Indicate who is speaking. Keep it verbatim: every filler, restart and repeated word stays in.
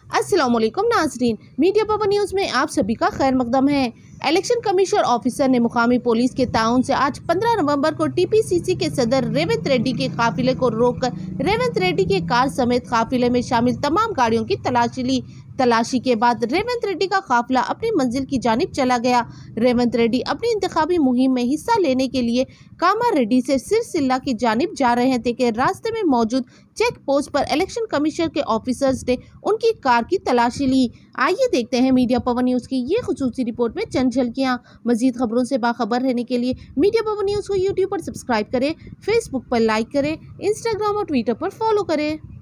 Speaker 1: अस्सलाम वालेकुम नाजरीन, मीडिया पवन न्यूज़ में आप सभी का खैर मकदम है। इलेक्शन कमिश्नर ऑफिसर ने मुकामी पुलिस के ताउन से आज पंद्रह नवंबर को टीपीसीसी के सदर रेवंत रेड्डी के काफिले को रोककर रेवंत रेड्डी के कार समेत काफिले में शामिल तमाम गाड़ियों की तलाशी ली। तलाशी के बाद रेवंत रेड्डी का काफिला अपनी मंजिल की जानिब चला गया। रेवंत रेड्डी अपनी इंतखाबी मुहिम में हिस्सा लेने के लिए कामारेड्डी से सिरसिल्ला की जानिब जा रहे थे कि रास्ते में मौजूद चेक पोस्ट पर इलेक्शन कमीशन के ऑफिसर्स ने उनकी कार की तलाशी ली। आइए देखते हैं मीडिया पवन न्यूज़ की ये खुसूसी रिपोर्ट में चंद झलकियां। मजीद खबरों से बाखबर रहने के लिए मीडिया पवन न्यूज़ को यूट्यूब पर सब्सक्राइब करें, फेसबुक पर लाइक करें, इंस्टाग्राम और ट्विटर पर फॉलो करें।